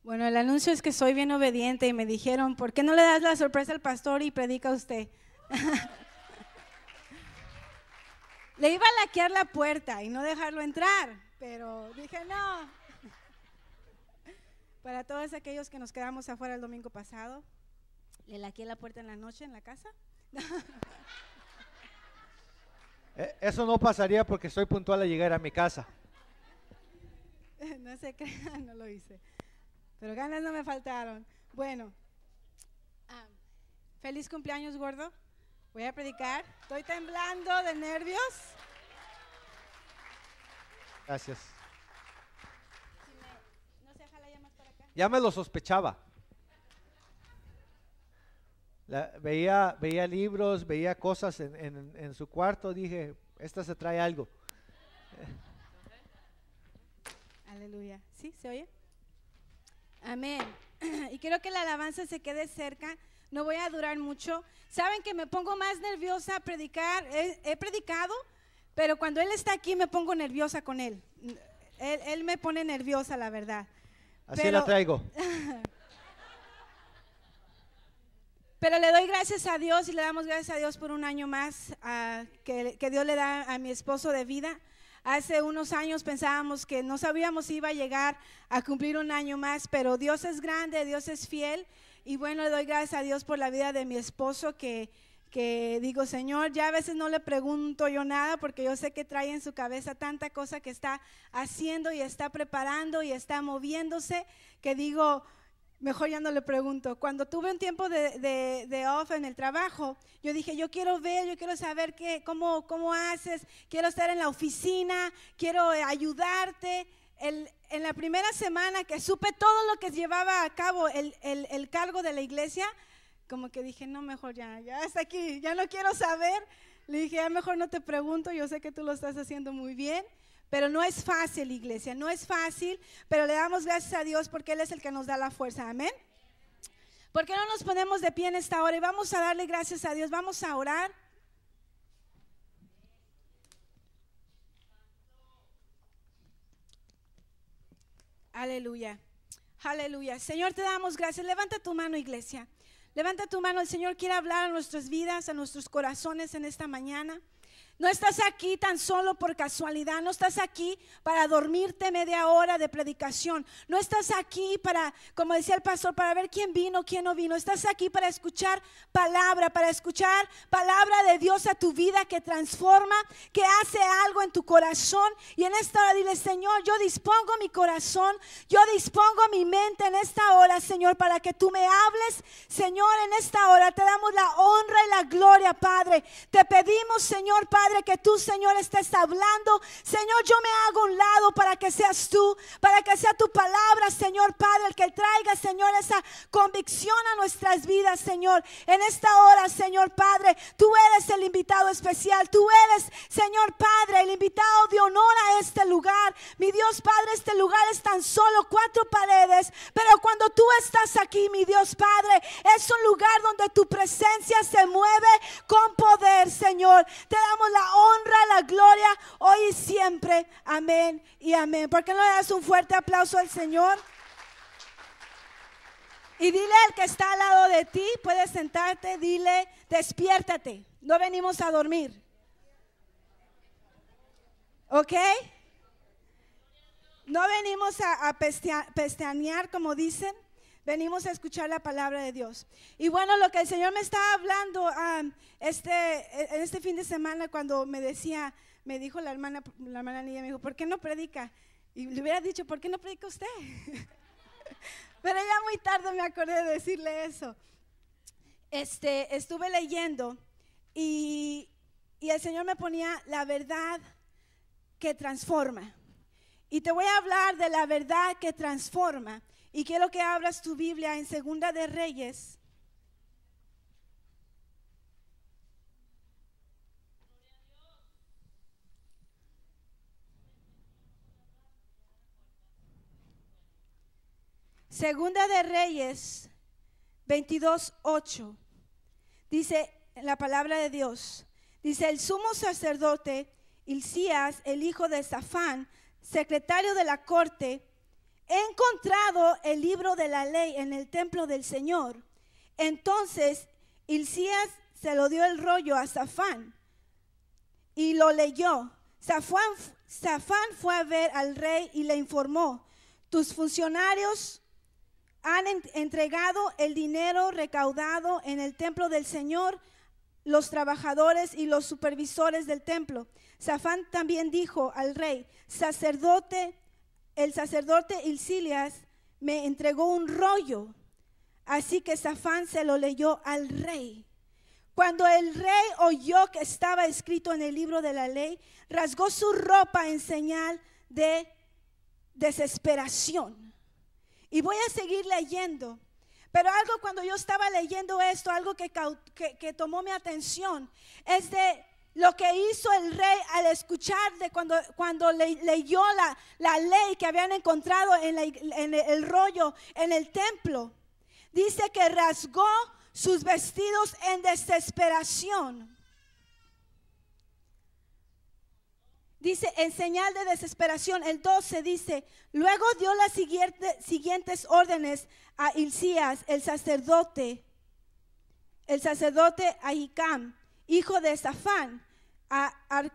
Bueno, el anuncio es que soy bien obediente y me dijeron, ¿por qué no le das la sorpresa al pastor y predica usted? Le iba a laquear la puerta y no dejarlo entrar, pero dije no. Para todos aquellos que nos quedamos afuera el domingo pasado, le laqueé la puerta en la noche en la casa. Eso no pasaría porque estoy puntual a llegar a mi casa. No se crean, no lo hice. Pero ganas no me faltaron. Bueno, feliz cumpleaños, gordo. Voy a predicar. Estoy temblando de nervios. Gracias. ¿No se jala ya más para acá? Ya me lo sospechaba. Veía libros, veía cosas en su cuarto. Dije, esta se trae algo. Aleluya. ¿Sí? ¿Se oye? Amén. Y quiero que la alabanza se quede cerca. No voy a durar mucho. Saben que me pongo más nerviosa a predicar. He predicado, pero cuando él está aquí me pongo nerviosa con él. Él me pone nerviosa, la verdad. Así la traigo. Pero le doy gracias a Dios y le damos gracias a Dios por un año más que Dios le da a mi esposo de vida. Hace unos años pensábamos que no sabíamos si iba a llegar a cumplir un año más, pero Dios es grande, Dios es fiel. Y bueno, le doy gracias a Dios por la vida de mi esposo que digo, Señor, ya a veces no le pregunto yo nada porque yo sé que trae en su cabeza tanta cosa que está haciendo y está preparando y está moviéndose, que digo, mejor ya no le pregunto. Cuando tuve un tiempo de off en el trabajo, yo dije, yo quiero ver, yo quiero saber cómo haces, quiero estar en la oficina, quiero ayudarte. En la primera semana que supe todo lo que llevaba a cabo el cargo de la iglesia, como que dije, no, mejor ya hasta aquí, ya no quiero saber. Le dije, ya mejor no te pregunto, yo sé que tú lo estás haciendo muy bien. Pero no es fácil, iglesia, no es fácil, pero le damos gracias a Dios porque Él es el que nos da la fuerza, amén. ¿Por qué no nos ponemos de pie en esta hora y vamos a darle gracias a Dios? Vamos a orar. Aleluya, aleluya. Señor, te damos gracias. Levanta tu mano, iglesia. Levanta tu mano, el Señor quiere hablar a nuestras vidas, a nuestros corazones en esta mañana. No estás aquí tan solo por casualidad, no estás aquí para dormirte media hora de predicación, no estás aquí para, como decía el pastor, para ver quién vino, quién no vino, estás aquí para escuchar palabra de Dios a tu vida que transforma, que hace algo en tu corazón. Y en esta hora dile, Señor, yo dispongo mi corazón, yo dispongo mi mente en esta hora, Señor, para que tú me hables. Señor, en esta hora te damos la honra y la gloria, Padre. Te pedimos, Señor, Padre, que tú, Señor, estés hablando. Señor, yo me hago a un lado para que seas tú, para que sea tu palabra, Señor, Padre, el que traiga, Señor, esa convicción a nuestras vidas, Señor. En esta hora, Señor, Padre, tú eres el invitado especial, tú eres, Señor, Padre, el invitado de honor a este lugar. Mi Dios, Padre, este lugar es tan solo 4 paredes, pero cuando tú estás aquí, mi Dios, Padre, es un lugar donde tu presencia se mueve con poder, Señor. Te damos la honra, la gloria, hoy y siempre. Amén y amén. ¿Por qué no le das un fuerte aplauso al Señor? Y dile al que está al lado de ti, puedes sentarte, dile, despiértate. No venimos a dormir. ¿Ok? No venimos a pestañear, como dicen. Venimos a escuchar la palabra de Dios. Y bueno, lo que el Señor me estaba hablando en este fin de semana, cuando me dijo la hermana Niña, me dijo, ¿por qué no predica? Y le hubiera dicho, ¿por qué no predica usted? Pero ya muy tarde me acordé de decirle eso. Estuve leyendo y el Señor me ponía la verdad que transforma. Y te voy a hablar de la verdad que transforma. Y quiero que abras tu Biblia en Segunda de Reyes. Segunda de Reyes 22:8. Dice la palabra de Dios. Dice, el sumo sacerdote Hilcías, el hijo de Safán, secretario de la corte, he encontrado el libro de la ley en el templo del Señor. Entonces Hilcías se lo dio el rollo a Safán y lo leyó. Safán fue a ver al rey y le informó: tus funcionarios han entregado el dinero recaudado en el templo del Señor, los trabajadores y los supervisores del templo. Safán también dijo al rey: el sacerdote Hilcías me entregó un rollo. Así que Safán se lo leyó al rey. Cuando el rey oyó que estaba escrito en el libro de la ley, rasgó su ropa en señal de desesperación. Y voy a seguir leyendo. Pero algo, cuando yo estaba leyendo esto, algo que tomó mi atención, es de lo que hizo el rey al escuchar de cuando leyó la ley que habían encontrado en el rollo en el templo. Dice que rasgó sus vestidos en desesperación. Dice, en señal de desesperación. El 12 dice: luego dio las siguientes órdenes a Hilcías, el sacerdote Ahicam, hijo de Safán, a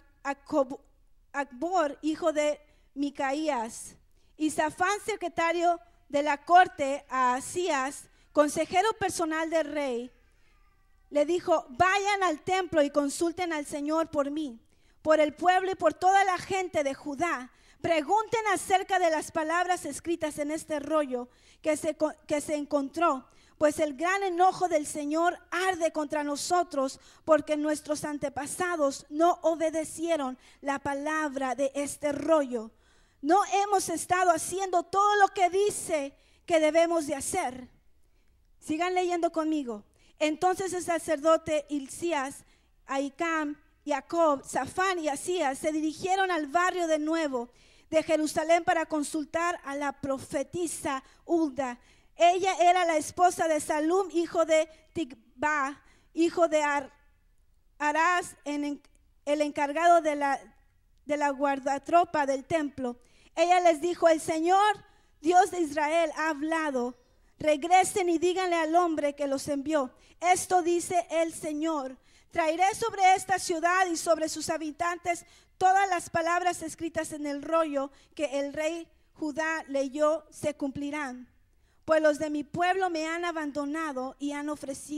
Acbor, hijo de Micaías, y Safán, secretario de la corte, a Asías, consejero personal del rey. Le dijo: vayan al templo y consulten al Señor por mí, por el pueblo y por toda la gente de Judá. Pregunten acerca de las palabras escritas en este rollo que se encontró, pues el gran enojo del Señor arde contra nosotros, porque nuestros antepasados no obedecieron la palabra de este rollo. No hemos estado haciendo todo lo que dice que debemos de hacer. Sigan leyendo conmigo. Entonces el sacerdote Hilcías, Ahicam, Jacob, Safán y Asías se dirigieron al barrio de nuevo de Jerusalén para consultar a la profetisa Hulda. Ella era la esposa de Salum, hijo de Tikba, hijo de Arás, el encargado de la guardatropa del templo. Ella les dijo: el Señor, Dios de Israel, ha hablado. Regresen y díganle al hombre que los envió: esto dice el Señor: traeré sobre esta ciudad y sobre sus habitantes todas las palabras escritas en el rollo que el rey Judá leyó, se cumplirán. Pues los de mi pueblo me han abandonado y han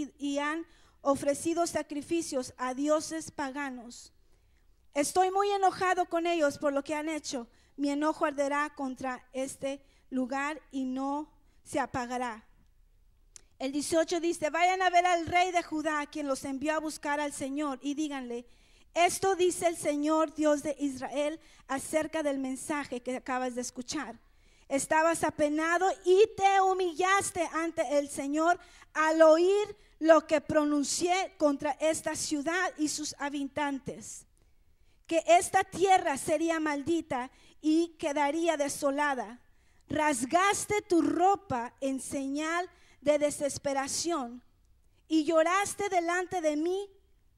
ofrecido sacrificios a dioses paganos. Estoy muy enojado con ellos por lo que han hecho. Mi enojo arderá contra este lugar y no se apagará. El 18 dice: vayan a ver al rey de Judá, quien los envió a buscar al Señor, y díganle: esto dice el Señor, Dios de Israel, acerca del mensaje que acabas de escuchar. Estabas apenado y te humillaste ante el Señor al oír lo que pronuncié contra esta ciudad y sus habitantes, que esta tierra sería maldita y quedaría desolada. Rasgaste tu ropa en señal de desesperación y lloraste delante de mí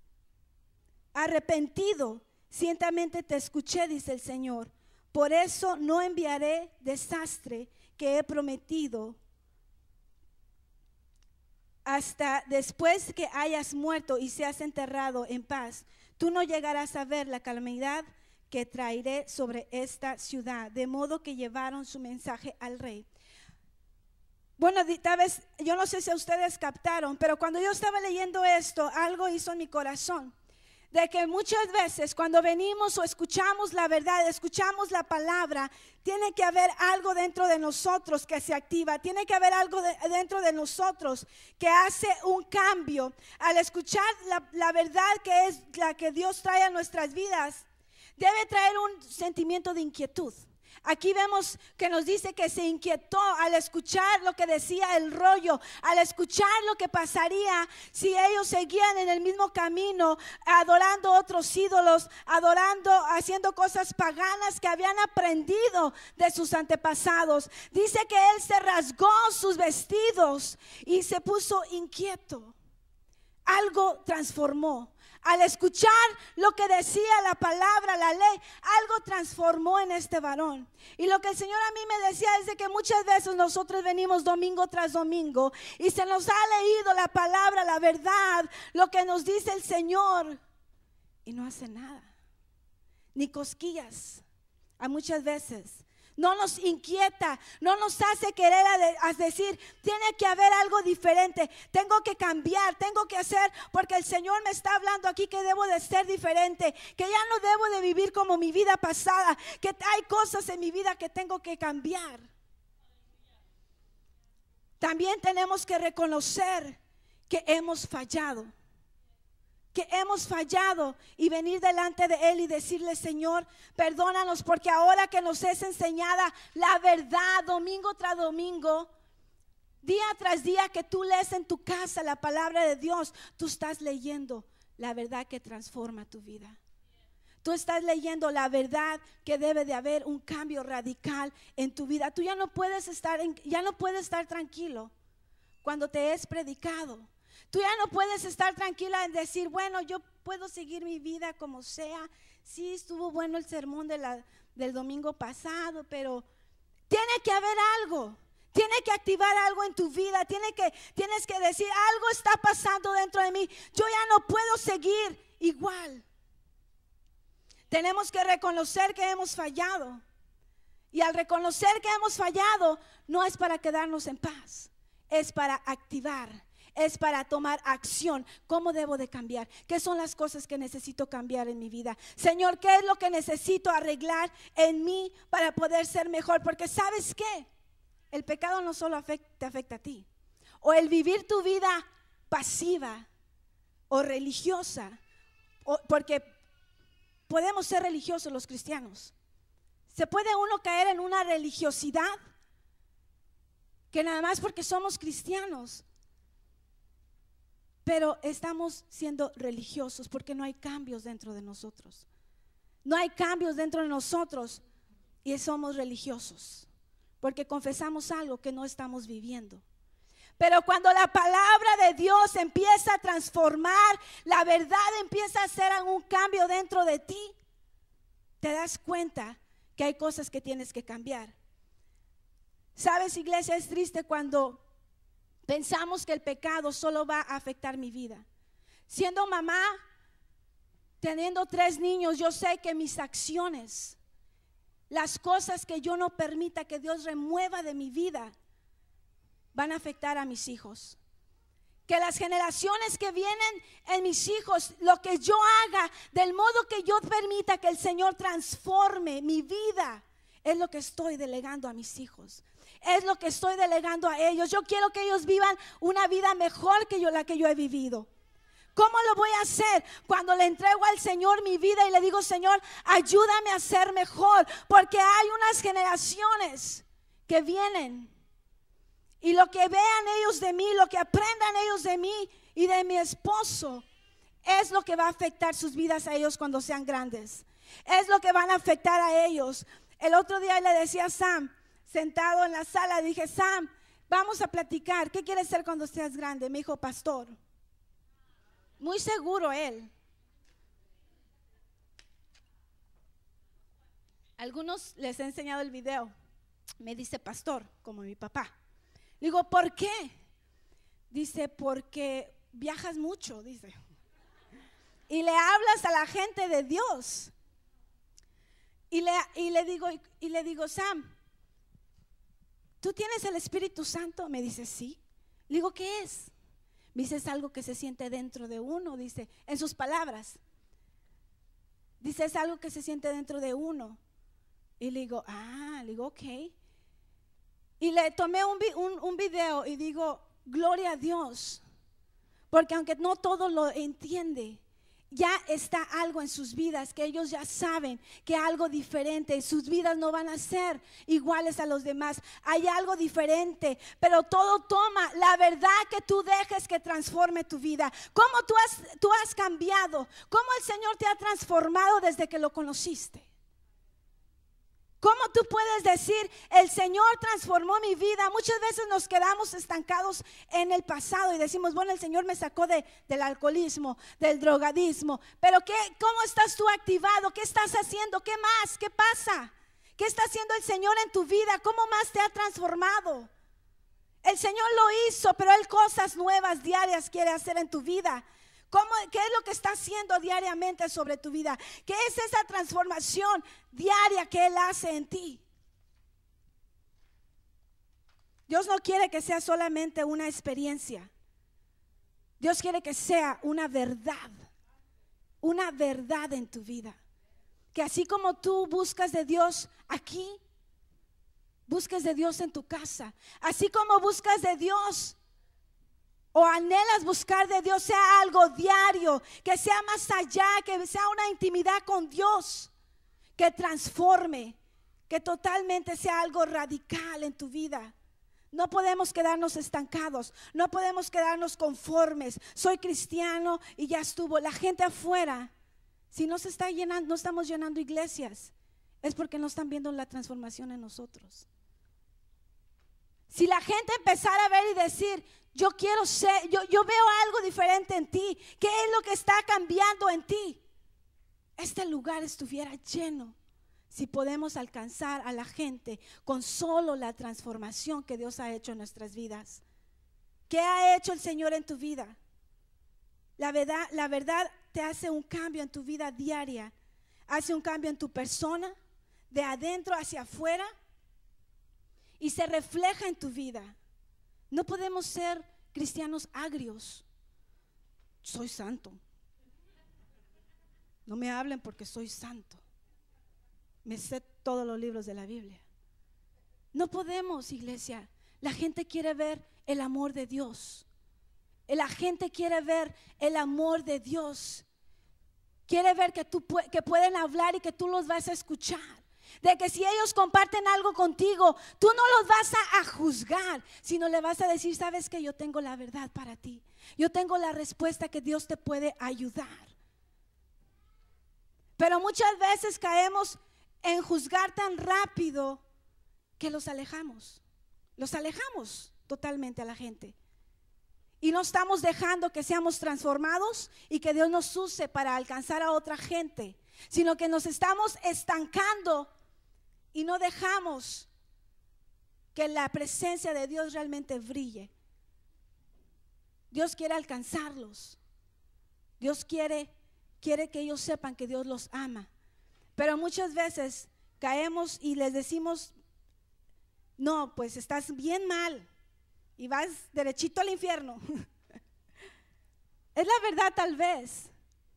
arrepentido. Ciertamente te escuché, dice el Señor. Por eso no enviaré desastre que he prometido hasta después que hayas muerto y seas enterrado en paz. Tú no llegarás a ver la calamidad que traeré sobre esta ciudad. De modo que llevaron su mensaje al rey. Bueno, tal vez, yo no sé si ustedes captaron, pero cuando yo estaba leyendo esto, algo hizo en mi corazón. De que muchas veces cuando venimos o escuchamos la verdad, escuchamos la palabra, tiene que haber algo dentro de nosotros que se activa, tiene que haber algo dentro de nosotros que hace un cambio. Al escuchar la verdad que es la que Dios trae a nuestras vidas, debe traer un sentimiento de inquietud. Aquí vemos que nos dice que se inquietó al escuchar lo que decía el rollo, al escuchar lo que pasaría si ellos seguían en el mismo camino, adorando otros ídolos, haciendo cosas paganas que habían aprendido de sus antepasados. Dice que él se rasgó sus vestidos y se puso inquieto. Algo transformó. al escuchar lo que decía la palabra, la ley, algo transformó en este varón. Y lo que el Señor a mí me decía es de que muchas veces nosotros venimos domingo tras domingo y se nos ha leído la palabra, la verdad, lo que nos dice el Señor, y no hace nada, ni cosquillas. A muchas veces no nos inquieta, no nos hace querer a decir, tiene que haber algo diferente, tengo que cambiar, tengo que hacer, porque el Señor me está hablando aquí que debo de ser diferente, que ya no debo de vivir como mi vida pasada, que hay cosas en mi vida que tengo que cambiar. También tenemos que reconocer que hemos fallado. Y venir delante de Él y decirle, Señor, perdónanos, porque ahora que nos es enseñada la verdad domingo tras domingo, día tras día que tú lees en tu casa la palabra de Dios, tú estás leyendo la verdad que transforma tu vida. Tú estás leyendo la verdad que debe de haber un cambio radical en tu vida. Tú ya no puedes estar tranquilo cuando te es predicado. Tú ya no puedes estar tranquila en decir, bueno, yo puedo seguir mi vida como sea. Sí, estuvo bueno el sermón del domingo pasado, pero tiene que haber algo. Tiene que activar algo en tu vida. Tienes que decir, algo está pasando dentro de mí. Yo ya no puedo seguir igual. Tenemos que reconocer que hemos fallado. Y al reconocer que hemos fallado, no es para quedarnos en paz. Es para activar. Es para tomar acción. ¿Cómo debo de cambiar? ¿Qué son las cosas que necesito cambiar en mi vida? Señor, ¿qué es lo que necesito arreglar en mí para poder ser mejor? Porque ¿sabes qué? El pecado no solo te afecta a ti. O el vivir tu vida pasiva o religiosa. Porque podemos ser religiosos los cristianos. ¿Se puede uno caer en una religiosidad? Que nada más porque somos cristianos. Pero estamos siendo religiosos porque no hay cambios dentro de nosotros. No hay cambios dentro de nosotros y somos religiosos porque confesamos algo que no estamos viviendo. Pero cuando la palabra de Dios empieza a transformar, la verdad empieza a hacer algún cambio dentro de ti, te das cuenta que hay cosas que tienes que cambiar. ¿Sabes, iglesia? Es triste cuando pensamos que el pecado solo va a afectar mi vida. Siendo mamá, teniendo 3 niños, yo sé que mis acciones, las cosas que yo no permita que Dios remueva de mi vida, van a afectar a mis hijos. Que las generaciones que vienen en mis hijos, lo que yo haga, del modo que yo permita que el Señor transforme mi vida, es lo que estoy delegando a mis hijos. Es lo que estoy delegando a ellos. Yo quiero que ellos vivan una vida mejor que la que yo he vivido. ¿Cómo lo voy a hacer? Cuando le entrego al Señor mi vida y le digo, Señor, ayúdame a ser mejor, porque hay unas generaciones que vienen y lo que vean ellos de mí, lo que aprendan ellos de mí y de mi esposo, es lo que va a afectar sus vidas a ellos cuando sean grandes. Es lo que van a afectar a ellos. El otro día le decía a Sam, sentado en la sala, dije, Sam, vamos a platicar, ¿qué quieres ser cuando seas grande? Me dijo, pastor. Muy seguro él. Algunos les he enseñado el video. Me dice, pastor, como mi papá. Le digo, ¿por qué? Dice, porque viajas mucho, dice. Y le hablas a la gente de Dios. Y le digo, Sam, ¿tú tienes el Espíritu Santo? Me dice, sí. Le digo, ¿qué es? Me dice, es algo que se siente dentro de uno, dice, en sus palabras. Dice, es algo que se siente dentro de uno. Y le digo, ok. Y le tomé un video y digo, gloria a Dios. Porque aunque no todo lo entiende, ya está algo en sus vidas que ellos ya saben que algo diferente, sus vidas no van a ser iguales a los demás, hay algo diferente, pero todo toma la verdad que tú dejes que transforme tu vida. ¿Cómo tú has cambiado? ¿Cómo el Señor te ha transformado desde que lo conociste? ¿Cómo tú puedes decir, el Señor transformó mi vida? Muchas veces nos quedamos estancados en el pasado y decimos, bueno, el Señor me sacó del alcoholismo, del drogadismo. Pero ¿cómo estás tú activado? ¿Qué estás haciendo? ¿Qué más? ¿Qué pasa? ¿Qué está haciendo el Señor en tu vida? ¿Cómo más te ha transformado? El Señor lo hizo, pero Él cosas nuevas, diarias quiere hacer en tu vida. ¿Qué es lo que está haciendo diariamente sobre tu vida? ¿Qué es esa transformación diaria que Él hace en ti? Dios no quiere que sea solamente una experiencia. Dios quiere que sea una verdad en tu vida. Que así como tú buscas de Dios aquí, busques de Dios en tu casa. Así como buscas de Dios o anhelas buscar de Dios, sea algo diario, que sea más allá, que sea una intimidad con Dios, que transforme, que totalmente sea algo radical en tu vida. No podemos quedarnos estancados, no podemos quedarnos conformes. Soy cristiano y ya estuvo. La gente afuera, si no se está llenando, no estamos llenando iglesias, es porque no están viendo la transformación en nosotros. Si la gente empezara a ver y decir, yo quiero ser, yo veo algo diferente en ti, ¿qué es lo que está cambiando en ti? Este lugar estuviera lleno si podemos alcanzar a la gente con solo la transformación que Dios ha hecho en nuestras vidas. ¿Qué ha hecho el Señor en tu vida? La verdad te hace un cambio en tu vida diaria, hace un cambio en tu persona, de adentro hacia afuera, y se refleja en tu vida. No podemos ser cristianos agrios. Soy santo. No me hablen porque soy santo. Me sé todos los libros de la Biblia. No podemos, iglesia. La gente quiere ver el amor de Dios. La gente quiere ver el amor de Dios. Quiere ver que pueden hablar y que tú los vas a escuchar. De que si ellos comparten algo contigo, tú no los vas a juzgar, sino le vas a decir, sabes que yo tengo la verdad para ti. Yo tengo la respuesta que Dios te puede ayudar. Pero muchas veces caemos en juzgar tan rápido que los alejamos totalmente a la gente. Y no estamos dejando que seamos transformados y que Dios nos use para alcanzar a otra gente, sino que nos estamos estancando y no dejamos que la presencia de Dios realmente brille. Dios quiere alcanzarlos. Dios quiere que ellos sepan que Dios los ama. Pero muchas veces caemos y les decimos, no, pues estás bien mal y vas derechito al infierno. Es la verdad tal vez,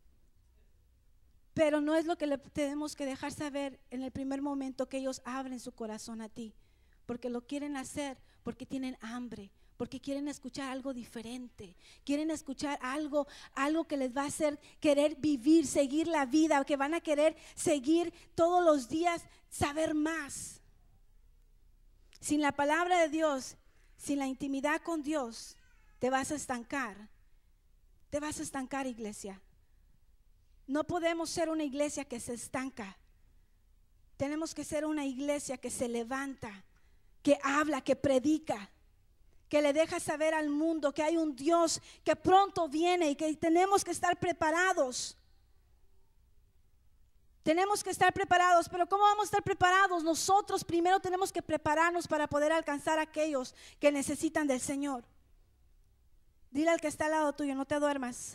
pero no es lo que le tenemos que dejar saber en el primer momento que ellos abren su corazón a ti, porque lo quieren hacer, porque tienen hambre, porque quieren escuchar algo diferente, quieren escuchar algo que les va a hacer querer vivir, seguir la vida, que van a querer seguir todos los días, saber más. Sin la palabra de Dios, sin la intimidad con Dios, te vas a estancar. Te vas a estancar, iglesia. No podemos ser una iglesia que se estanca. Tenemos que ser una iglesia que se levanta, que habla, que predica, que le deja saber al mundo que hay un Dios que pronto viene y que tenemos que estar preparados. Tenemos que estar preparados, pero ¿cómo vamos a estar preparados? Nosotros primero tenemos que prepararnos para poder alcanzar a aquellos que necesitan del Señor. Dile al que está al lado tuyo, no te duermas.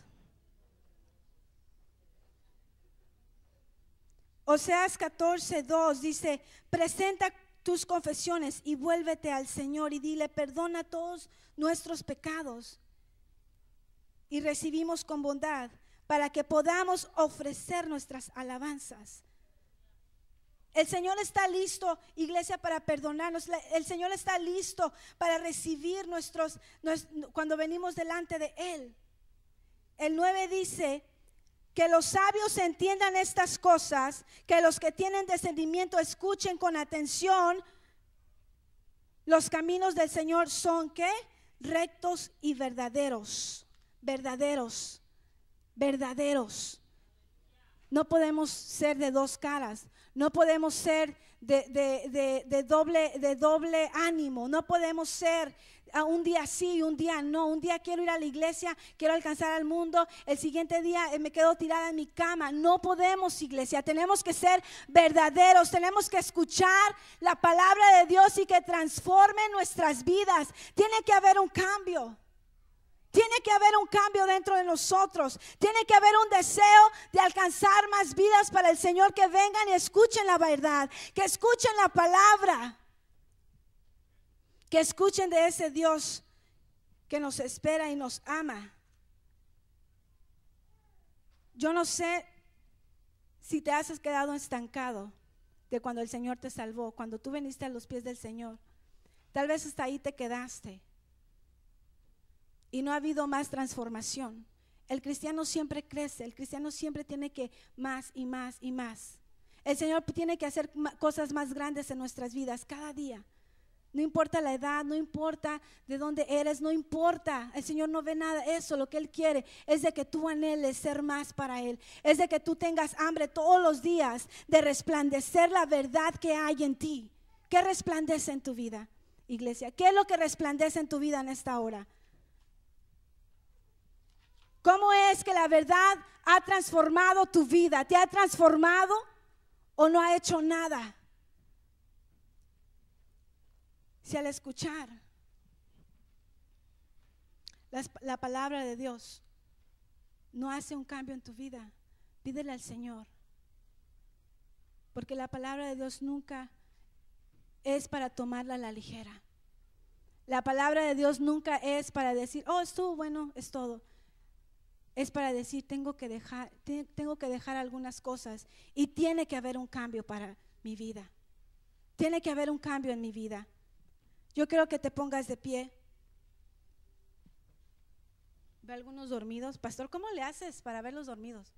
Oseas 14:2 dice, presenta tus confesiones y vuélvete al Señor y dile, perdona todos nuestros pecados y recibimos con bondad para que podamos ofrecer nuestras alabanzas. El Señor está listo, iglesia, para perdonarnos. El Señor está listo para recibir cuando venimos delante de Él. El 9 dice, que los sabios entiendan estas cosas, que los que tienen discernimiento escuchen con atención. Los caminos del Señor son ¿qué? Rectos y verdaderos. Verdaderos. Verdaderos. No podemos ser de dos caras. No podemos ser de doble ánimo. No podemos ser un día sí y un día no. Un día quiero ir a la iglesia, quiero alcanzar al mundo, el siguiente día me quedo tirada en mi cama. No podemos, iglesia. Tenemos que ser verdaderos, tenemos que escuchar la palabra de Dios y que transforme nuestras vidas. Tiene que haber un cambio. Tiene que haber un cambio dentro de nosotros. Tiene que haber un deseo de alcanzar más vidas para el Señor. Que vengan y escuchen la verdad, que escuchen la palabra, que escuchen de ese Dios que nos espera y nos ama. Yo no sé si te has quedado estancado de cuando el Señor te salvó, cuando tú viniste a los pies del Señor. Tal vez hasta ahí te quedaste y no ha habido más transformación. El cristiano siempre crece, el cristiano siempre tiene que más y más y más. El Señor tiene que hacer cosas más grandes en nuestras vidas cada día. No importa la edad, no importa de dónde eres, no importa. El Señor no ve nada de eso. Lo que Él quiere es de que tú anheles ser más para Él. Es de que tú tengas hambre todos los días de resplandecer la verdad que hay en ti. ¿Qué resplandece en tu vida, iglesia? ¿Qué es lo que resplandece en tu vida en esta hora? ¿Cómo es que la verdad ha transformado tu vida? ¿Te ha transformado o no ha hecho nada? Si al escuchar la palabra de Dios no hace un cambio en tu vida, pídele al Señor. Porque la palabra de Dios nunca es para tomarla a la ligera. La palabra de Dios nunca es para decir, oh, estuvo bueno, es todo. Es para decir, tengo que dejar algunas cosas y tiene que haber un cambio para mi vida. Tiene que haber un cambio en mi vida. Yo quiero que te pongas de pie. Ve algunos dormidos. Pastor, ¿cómo le haces para verlos dormidos?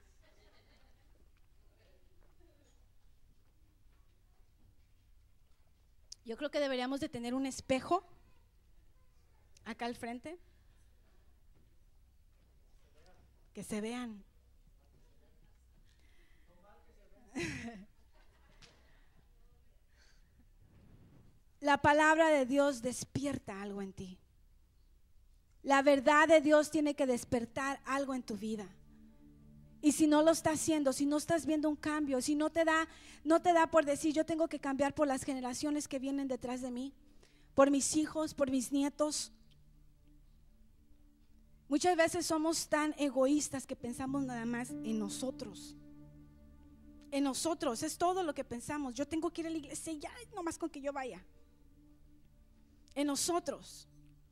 Yo creo que deberíamos de tener un espejo acá al frente. Que se vean. La palabra de Dios despierta algo en ti. La verdad de Dios tiene que despertar algo en tu vida. Y si no lo está haciendo, si no estás viendo un cambio, si no te da por decir, yo tengo que cambiar por las generaciones que vienen detrás de mí, por mis hijos, por mis nietos. Muchas veces somos tan egoístas que pensamos nada más en nosotros. En nosotros, es todo lo que pensamos. Yo tengo que ir a la iglesia, ya nomás con que yo vaya. En nosotros.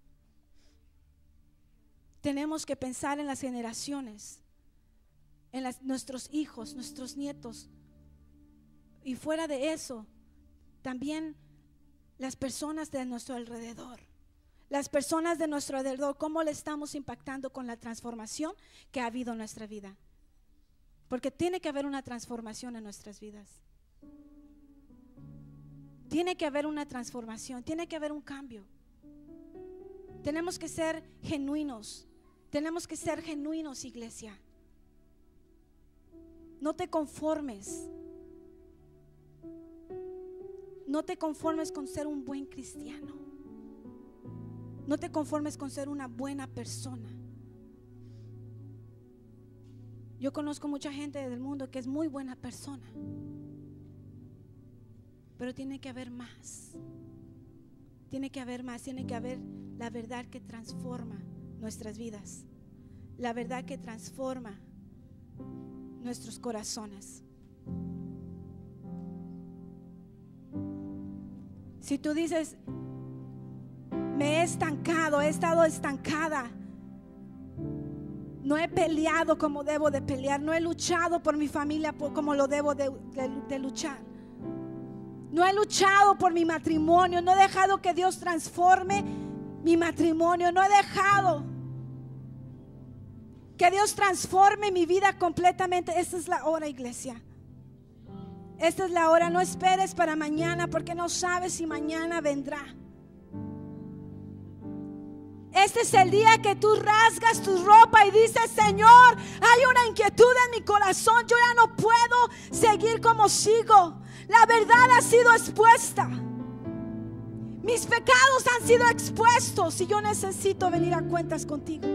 Tenemos que pensar en las generaciones, en nuestros hijos, nuestros nietos. Y fuera de eso, también las personas de nuestro alrededor. Las personas de nuestro alrededor, cómo le estamos impactando con la transformación que ha habido en nuestra vida. Porque tiene que haber una transformación en nuestras vidas. Tiene que haber una transformación, tiene que haber un cambio. Tenemos que ser genuinos. Tenemos que ser genuinos, iglesia. No te conformes. No te conformes con ser un buen cristiano. No te conformes con ser una buena persona. Yo conozco mucha gente del mundo que es muy buena persona, pero tiene que haber más. Tiene que haber más, tiene que haber la verdad que transforma nuestras vidas, la verdad que transforma nuestros corazones. Si tú dices, me he estancado, he estado estancada, no he peleado como debo de pelear, no he luchado por mi familia como lo debo de luchar, no he luchado por mi matrimonio, no he dejado que Dios transforme mi matrimonio, no he dejado que Dios transforme mi vida completamente. Esta es la hora, iglesia. Esta es la hora. No esperes para mañana, porque no sabes si mañana vendrá. Este es el día que tú rasgas tu ropa y dices: Señor, hay una inquietud en mi corazón. Yo ya no puedo seguir como sigo. La verdad ha sido expuesta. Mis pecados han sido expuestos y yo necesito venir a cuentas contigo.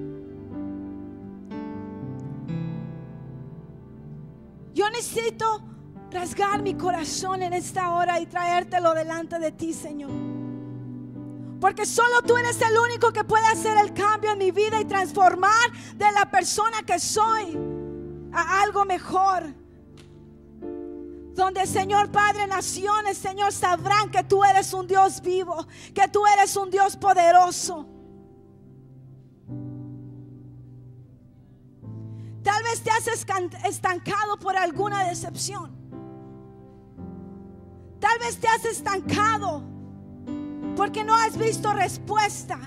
Yo necesito rasgar mi corazón en esta hora y traértelo delante de ti, Señor. Porque solo tú eres el único que puede hacer el cambio en mi vida y transformar de la persona que soy a algo mejor. Donde, Señor Padre, naciones, Señor, sabrán que tú eres un Dios vivo, que tú eres un Dios poderoso. Tal vez te has estancado por alguna decepción. Tal vez te has estancado porque no has visto respuesta.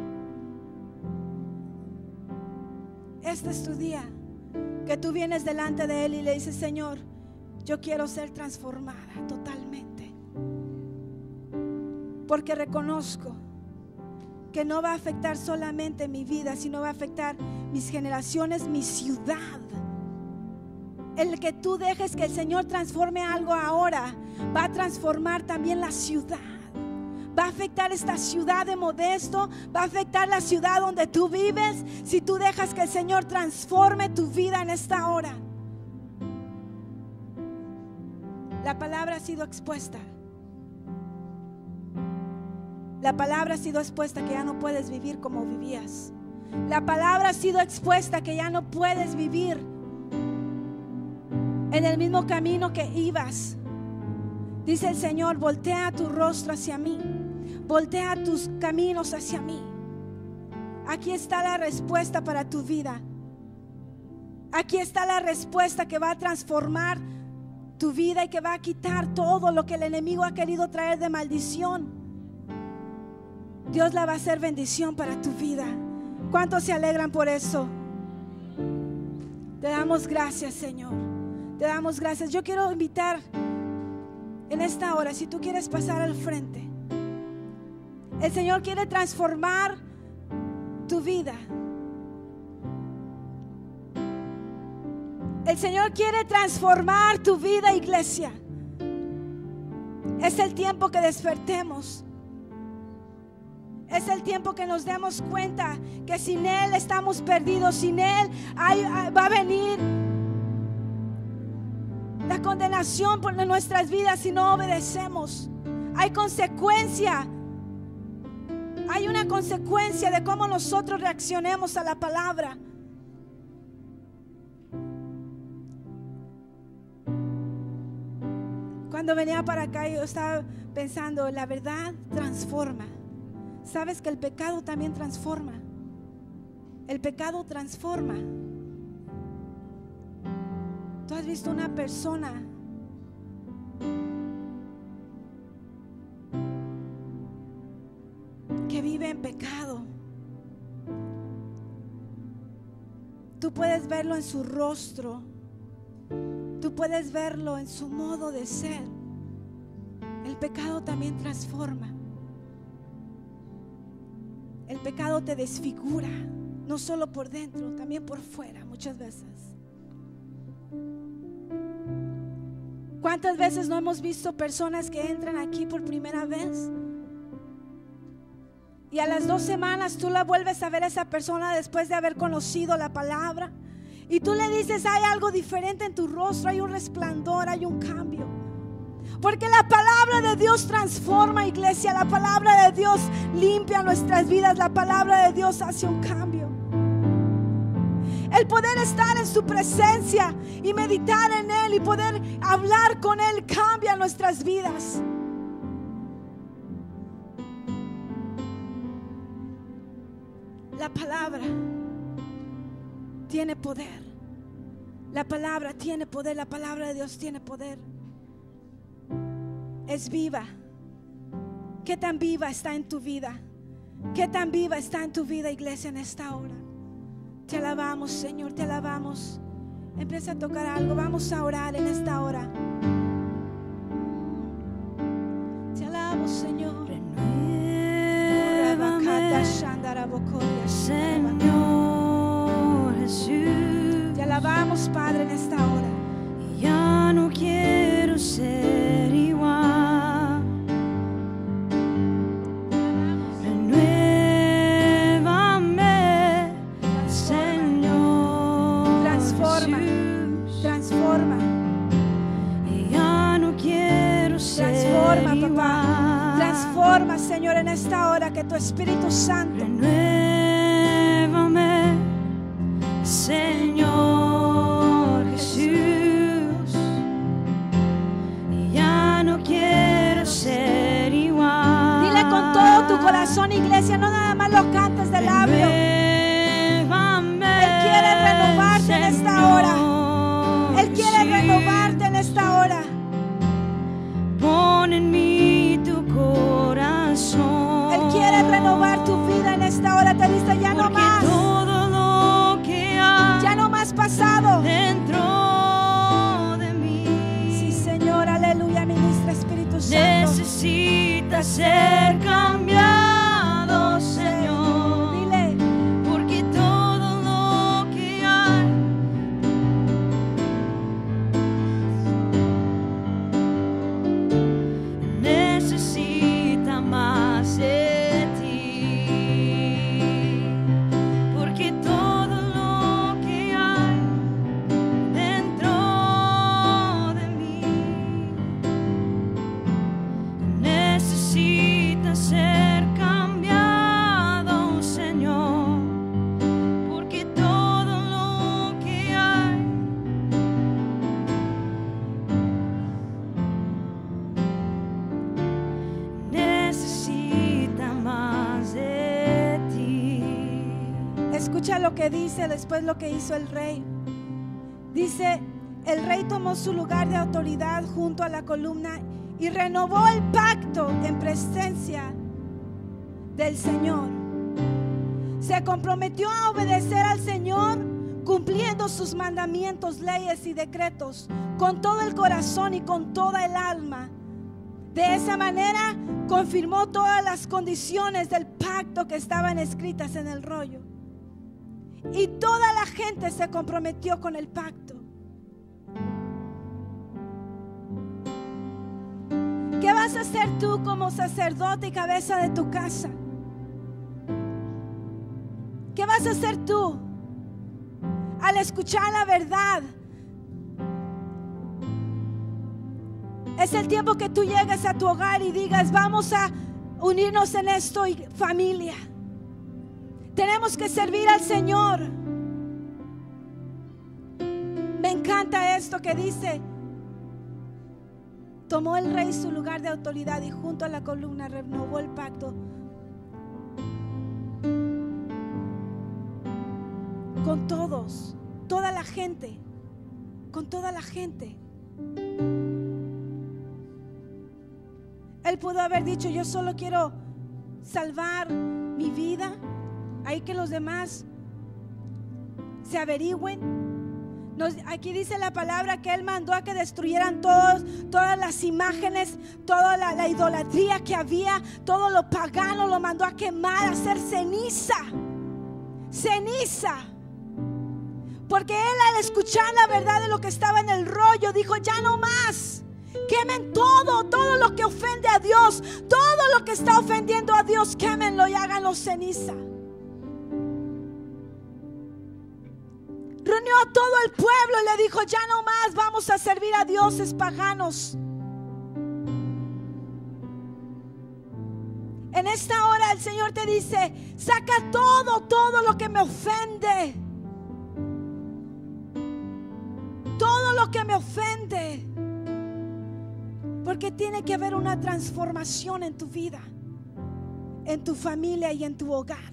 Este es tu día, que tú vienes delante de Él y le dices: Señor, yo quiero ser transformada totalmente, porque reconozco que no va a afectar solamente mi vida, sino va a afectar mis generaciones, mi ciudad. El que tú dejes que el Señor transforme algo ahora va a transformar también la ciudad. Va a afectar esta ciudad de Modesto, va a afectar la ciudad donde tú vives, si tú dejas que el Señor transforme tu vida en esta hora. La palabra ha sido expuesta. La palabra ha sido expuesta que ya no puedes vivir como vivías. La palabra ha sido expuesta que ya no puedes vivir en el mismo camino que ibas. Dice el Señor: voltea tu rostro hacia mí, voltea tus caminos hacia mí. Aquí está la respuesta para tu vida. Aquí está la respuesta que va a transformar tu vida y que va a quitar todo lo que el enemigo ha querido traer de maldición. Dios la va a hacer bendición para tu vida. ¿Cuántos se alegran por eso? Te damos gracias, Señor. Te damos gracias. Yo quiero invitar en esta hora, si tú quieres pasar al frente. El Señor quiere transformar tu vida. El Señor quiere transformar tu vida, iglesia. Es el tiempo que despertemos. Es el tiempo que nos demos cuenta que sin Él estamos perdidos. Sin Él va a venir la condenación por nuestras vidas si no obedecemos. Hay consecuencia. Hay una consecuencia de cómo nosotros reaccionemos a la palabra. Cuando venía para acá yo estaba pensando, la verdad transforma. ¿Sabes que el pecado también transforma? El pecado transforma. ¿Tú has visto una persona que vive en pecado? Tú puedes verlo en su rostro. Tú puedes verlo en su modo de ser. El pecado también transforma. El pecado te desfigura, no solo por dentro, también por fuera muchas veces. ¿Cuántas veces no hemos visto personas que entran aquí por primera vez? Y a las 2 semanas tú la vuelves a ver a esa persona después de haber conocido la palabra. Y tú le dices: hay algo diferente en tu rostro, hay un resplandor, hay un cambio. Porque la palabra de Dios transforma, iglesia. La palabra de Dios limpia nuestras vidas. La palabra de Dios hace un cambio. El poder estar en su presencia y meditar en Él y poder hablar con Él cambia nuestras vidas. La palabra tiene poder. La palabra tiene poder. La palabra de Dios tiene poder. Es viva. ¿Qué tan viva está en tu vida? ¿Qué tan viva está en tu vida, iglesia, en esta hora? Te alabamos, Señor, te alabamos. Empieza a tocar algo. Vamos a orar en esta hora. Te alabamos, Señor. Señor Jesús. Te alabamos, Padre, en esta hora. Ya no quiero ser igual. Renuévame, Señor. Transforma, Jesús. transforma, Ya no quiero ser transforma, igual. papá. Transforma, Señor, en esta hora, que tu Espíritu Santo Renuévame, Señor Jesús. Ya no quiero ser igual. dile con todo tu corazón, iglesia, no nada más lo cantes de labio. Renuévame, Él quiere renovarte en esta hora. Señor Él quiere Jesús. renovarte en esta hora. Pon en mí tu corazón. Él quiere renovar tu vida en esta hora. Te dice, ya no Porque más, todo lo que hay ya no más pasado. dentro de mí Sí, Señor, aleluya, ministra Espíritu Santo. necesita ser cambiado, Señor. Dile, Porque todo lo que hay necesita más de ti. Porque todo lo que hay dentro de mí necesita ser cambiado, Señor. Porque todo lo que hay necesita más de ti. escucha lo que dice después lo que hizo el rey. Dice, el rey tomó su lugar de autoridad junto a la columna y renovó el pacto en presencia del Señor. Se comprometió a obedecer al Señor, cumpliendo sus mandamientos, leyes y decretos con todo el corazón y con toda el alma. De esa manera confirmó todas las condiciones del pacto que estaban escritas en el rollo. Y toda la gente se comprometió con el pacto. ¿Qué vas a hacer tú como sacerdote y cabeza de tu casa? ¿Qué vas a hacer tú al escuchar la verdad? Es el tiempo que tú llegues a tu hogar y digas, vamos a unirnos en esto, y familia. Tenemos que servir al Señor. Me encanta esto que dice: tomó el rey su lugar de autoridad y junto a la columna renovó el pacto con todos, toda la gente, con toda la gente. Él pudo haber dicho, yo solo quiero salvar mi vida, ahí que los demás se averigüen. Aquí dice la palabra que Él mandó a que destruyeran todas las imágenes, toda la idolatría que había, todo lo pagano, lo mandó a quemar, a hacer ceniza. Ceniza. Porque Él, al escuchar la verdad de lo que estaba en el rollo, dijo, ya no más. Quemen todo lo que ofende a Dios, todo lo que está ofendiendo a Dios, quémenlo y háganlo ceniza. Reunió a todo el pueblo y le dijo, ya no más vamos a servir a dioses paganos. En esta hora el Señor te dice, saca todo lo que me ofende. Todo lo que me ofende. Porque tiene que haber una transformación en tu vida, en tu familia y en tu hogar.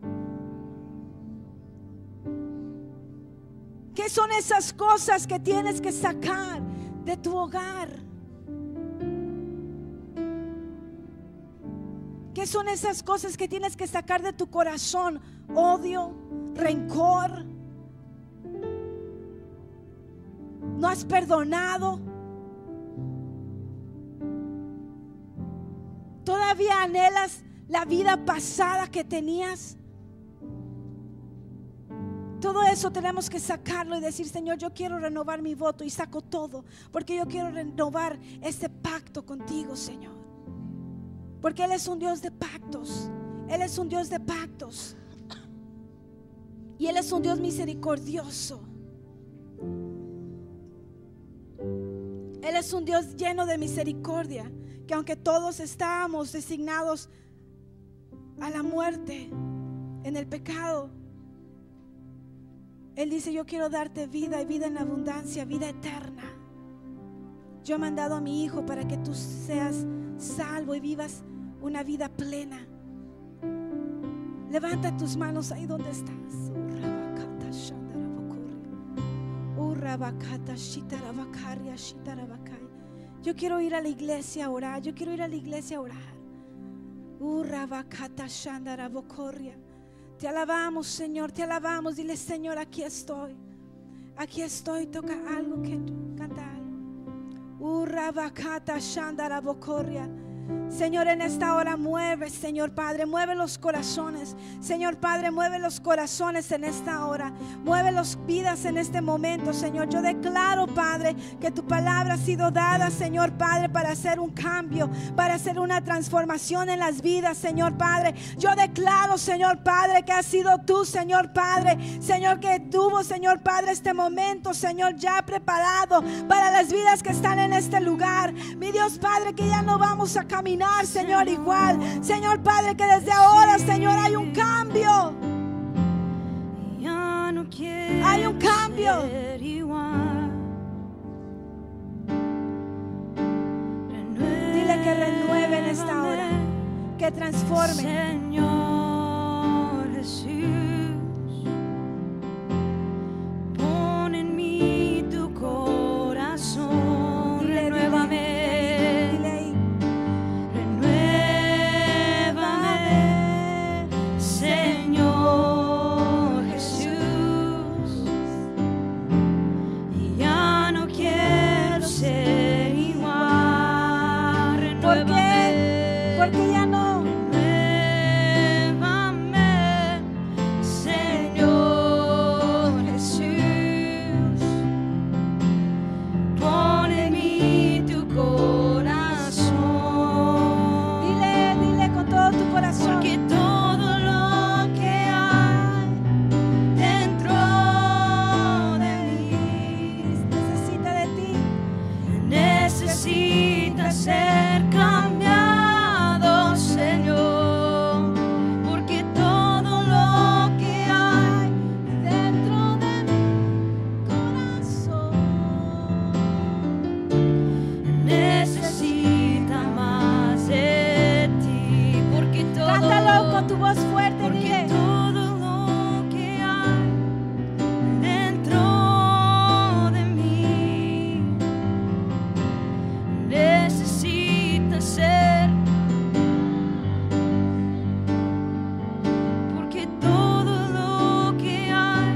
¿Qué son esas cosas que tienes que sacar de tu hogar? ¿Qué son esas cosas que tienes que sacar de tu corazón? Odio, rencor. No has perdonado. Todavía anhelas la vida pasada que tenías. Todo eso tenemos que sacarlo y decir, Señor, yo quiero renovar mi voto, y saco todo, porque yo quiero renovar este pacto contigo, Señor. Porque Él es un Dios de pactos. Él es un Dios de pactos. Y Él es un Dios misericordioso. Él es un Dios lleno de misericordia, que aunque todos estábamos designados a la muerte en el pecado, Él dice, yo quiero darte vida y vida en abundancia, vida eterna. Yo he mandado a mi Hijo para que tú seas salvo y vivas una vida plena. Levanta tus manos ahí donde estás. Yo quiero ir a la iglesia a orar. Yo quiero ir a la iglesia a orar. Te alabamos, Señor, te alabamos. Dile, Señor, aquí estoy. Aquí estoy. Toca algo, que canta algo. Señor, en esta hora mueve, Señor Padre, mueve los corazones. Señor Padre, mueve los corazones en esta hora. Mueve las vidas en este momento, Señor. Yo declaro, Padre, que tu palabra ha sido dada, Señor Padre, para hacer un cambio, para hacer una transformación en las vidas, Señor Padre. Yo declaro, Señor Padre, que has sido tú, Señor Padre, Señor, que tuvo, Señor Padre, este momento, Señor, ya preparado para las vidas que están en este lugar. Mi Dios Padre, que ya no vamos a caminar, Señor, igual. Señor Padre, que desde ahora, Señor, hay un cambio. Hay un cambio. Dile que renueve en esta hora, que transforme. Señor Jesús, pon en mí tu corazón. Dile, Renuévame. Porque ya no. Renuévame, Señor Jesús. Pon en mí tu corazón. Dile con todo tu corazón. Porque todo lo que hay dentro de mí necesita de ti. Necesita ser cambiado, Señor, porque todo lo que hay dentro de mi corazón necesita más de ti, porque todo, cántalo con tu voz fuerte, porque dile. todo lo que hay dentro de mí necesita ser, porque todo lo que hay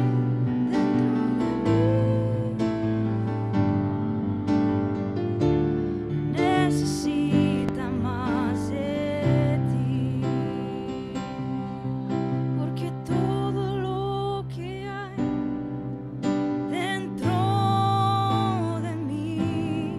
dentro de mí necesita más de ti, porque todo lo que hay dentro de mí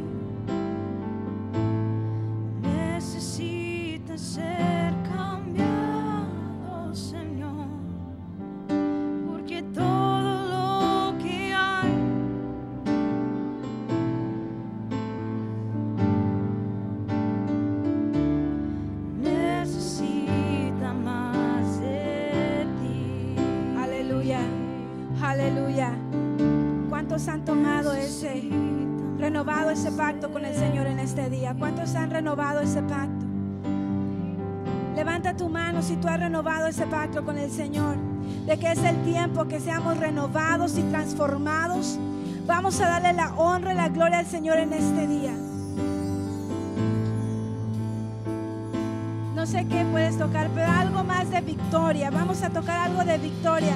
necesita ser cambiado, Señor, porque todo lo que hay necesita más de ti. Aleluya, aleluya. ¿Cuántos han tomado renovado ese pacto con el Señor en este día? ¿Cuántos han renovado ese pacto? Levanta tu mano si tú has renovado ese pacto con el Señor, de que es el tiempo que seamos renovados y transformados. Vamos a darle la honra y la gloria al Señor en este día. No sé qué puedes tocar, pero algo más de victoria. Vamos a tocar algo de victoria.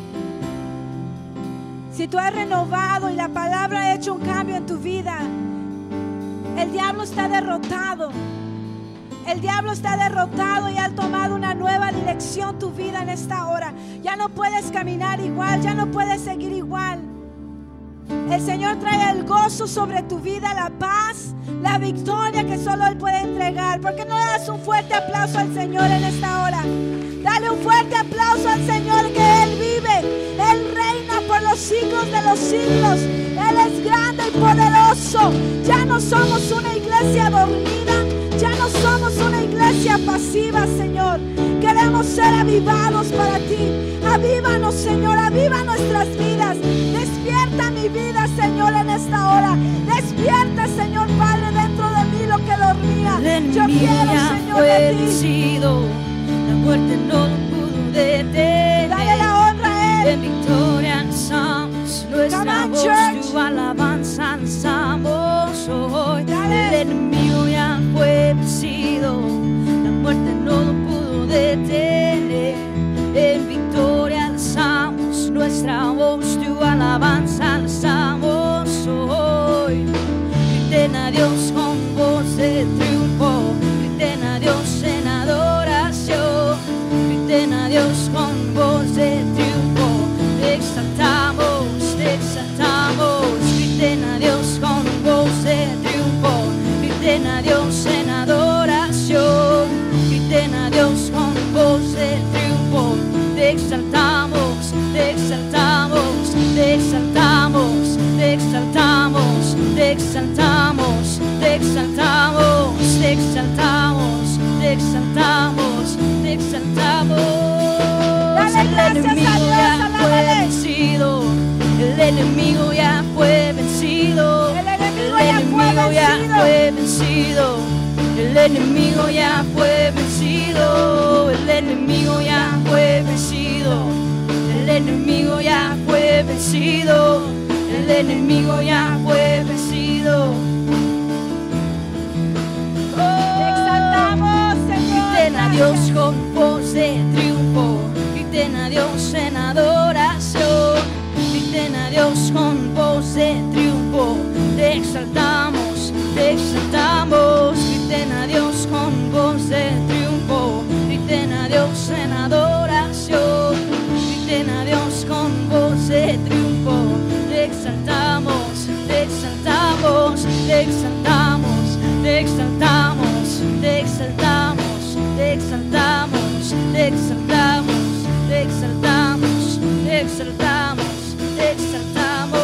Si tú has renovado y la palabra ha hecho un cambio en tu vida, el diablo está derrotado. El diablo está derrotado y ha tomado una nueva dirección tu vida en esta hora. Ya no puedes caminar igual, ya no puedes seguir igual. El Señor trae el gozo sobre tu vida, la paz, la victoria que solo Él puede entregar. ¿Por qué no le das un fuerte aplauso al Señor en esta hora? Dale un fuerte aplauso al Señor, que Él vive, Él reina por los siglos de los siglos. Él es grande y poderoso. Ya no somos una iglesia dormida, ya no somos una iglesia pasiva, Señor. Queremos ser avivados para ti. Avívanos, Señor, aviva nuestras vidas. Despierta mi vida, Señor, en esta hora. Despierta, Señor Padre, dentro de mí lo que dormía. Yo quiero, Señor, de ti. Vencido, la muerte no lo pudo detener. Dale la honra a Él. En victoria alzamos nuestra voz, tu alabanza alzamos hoy. Dale. El enemigo ya fue vencido, la muerte no lo pudo detener. En victoria alzamos nuestra voz, tu alabanza alzamos hoy. Griten a Dios con voz de triunfo, griten a Dios en adoración, griten a Dios con voz de triunfo. Te exaltamos, griten a Dios con voz de triunfo, griten a Dios en adoración, griten a Dios con voz de triunfo. Te exaltamos, te exaltamos, te exaltamos, te exaltamos, te exaltamos, te exaltamos, te exaltamos, te exaltamos, te exaltamos. Dale gracias a Dios, alábale. El enemigo ya fue vencido, El enemigo ya fue vencido. el enemigo ya fue vencido, el enemigo ya fue vencido, el enemigo ya fue vencido, el enemigo ya fue vencido. Te exaltamos, Señor. Griten a Gracias. Dios con voz de triunfo, griten a Dios en adoración, griten a Dios con voz de triunfo. Te exaltamos, griten a Dios con voz de triunfo, griten a Dios en adoración, griten a Dios con voz de triunfo. Te exaltamos, te exaltamos, te exaltamos, te exaltamos, te exaltamos, te exaltamos, te exaltamos, te exaltamos, te exaltamos, te exaltamos.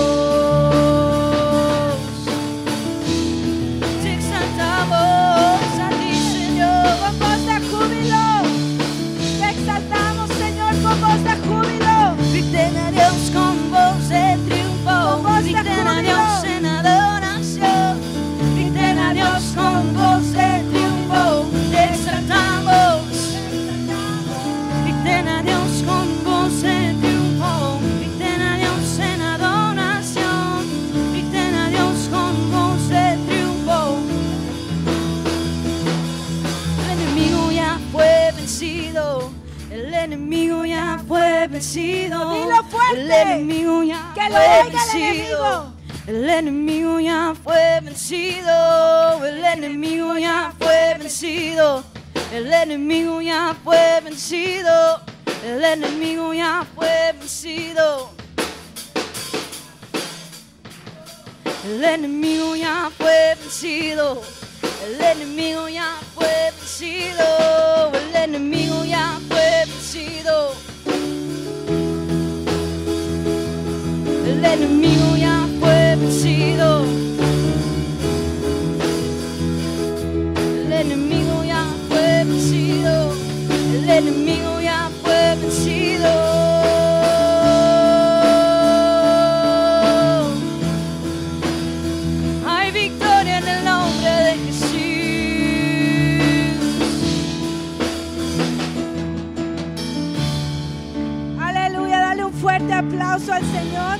Te exaltamos a ti, Señor. Con voz de júbilo. Te exaltamos, Señor, con voz de júbilo. Griten a Dios con voz de triunfo, Con voz de griten a júbilo. Dios en adoración, griten a Dios con voz de triunfo. Te exaltamos, griten a Dios con voz de triunfo, griten a Dios en adoración, griten a Dios con voz de triunfo. El enemigo ya fue vencido, el enemigo ya fue vencido. Dilo fuerte. El enemigo ya Que lo fue oiga el vencido. enemigo. El enemigo ya fue vencido. El enemigo ya fue vencido. El enemigo ya fue vencido. El enemigo ya fue vencido. El enemigo ya fue vencido. El enemigo ya fue vencido. El enemigo ya fue vencido. El enemigo ya fue vencido. El enemigo ya fue vencido. El enemigo ya fue vencido. Hay victoria en el nombre de Jesús. Aleluya, dale un fuerte aplauso al Señor.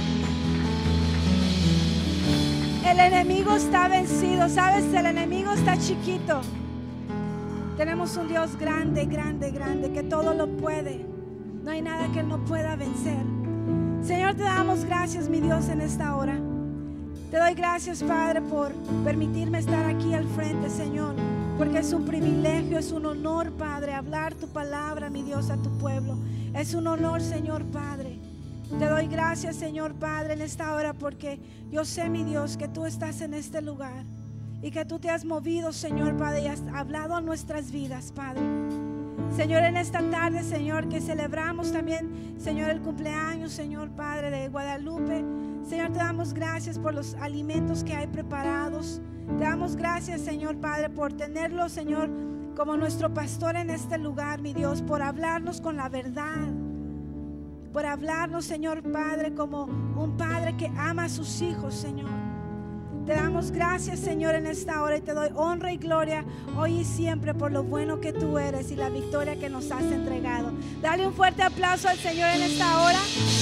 El enemigo está vencido, ¿sabes? El enemigo está chiquito. Tenemos un Dios grande, grande, grande, que todo lo puede. No hay nada que Él no pueda vencer. Señor, te damos gracias, mi Dios, en esta hora. Te doy gracias, Padre, por permitirme estar aquí al frente, Señor. porque es un privilegio, es un honor, Padre, hablar tu palabra, mi Dios, a tu pueblo. Es un honor, Señor Padre. Te doy gracias, Señor Padre, en esta hora, porque yo sé, mi Dios, que tú estás en este lugar y que tú te has movido, Señor Padre, y has hablado a nuestras vidas, Padre. Señor, en esta tarde, Señor, que celebramos también, Señor, el cumpleaños, Señor Padre, de Guadalupe. Señor, te damos gracias por los alimentos que hay preparados. Te damos gracias, Señor Padre, por tenerlo, Señor, como nuestro pastor en este lugar, mi Dios, por hablarnos con la verdad, por hablarnos, Señor Padre, como un padre que ama a sus hijos, Señor. Te damos gracias, Señor, en esta hora, y te doy honra y gloria hoy y siempre por lo bueno que tú eres y la victoria que nos has entregado. Dale un fuerte aplauso al Señor en esta hora.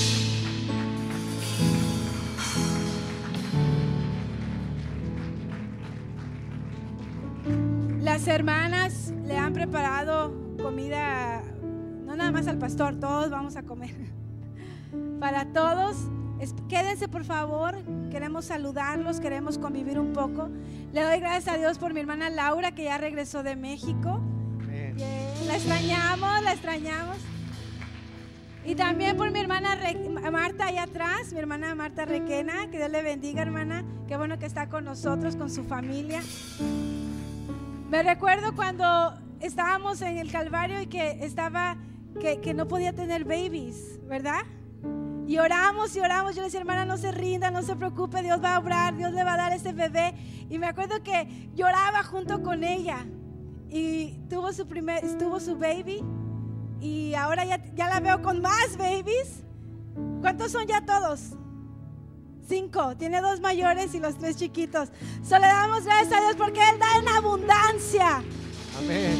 Las hermanas le han preparado comida, no nada más al pastor, todos vamos a comer. Para todos, quédense por favor, queremos saludarlos, queremos convivir un poco. Le doy gracias a Dios por mi hermana Laura, que ya regresó de México. La extrañamos, la extrañamos. Y también por mi hermana Marta allá atrás, mi hermana Marta Requena, que Dios le bendiga, hermana. Qué bueno que está con nosotros, con su familia. Me recuerdo cuando estábamos en el Calvario y que no podía tener babies, ¿verdad? Y oramos y oramos. Yo le decía, hermana, no se rinda, no se preocupe, Dios va a obrar, Dios le va a dar ese bebé. Y me acuerdo que lloraba junto con ella. Y tuvo su baby. Y ahora ya la veo con más babies. ¿Cuántos son ya todos? 5, tiene 2 mayores y los 3 chiquitos. Solo le damos gracias a Dios porque Él da en abundancia. Amén.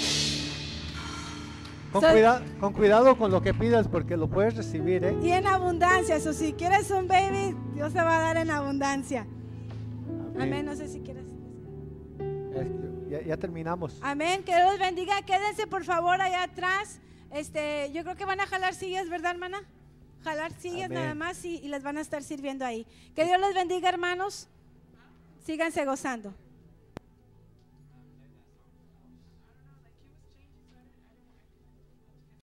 Con cuidado con lo que pidas, porque lo puedes recibir, ¿eh? Y en abundancia, eso, si quieres un baby, Dios te va a dar en abundancia. Amén. No sé si quieres. Ya terminamos. Amén, que Dios los bendiga. Quédense por favor allá atrás. Yo creo que van a jalar sillas, ¿verdad, hermana? Jalar sillas. Amén. Nada más y les van a estar sirviendo ahí. Que Dios les bendiga, hermanos. Síganse gozando.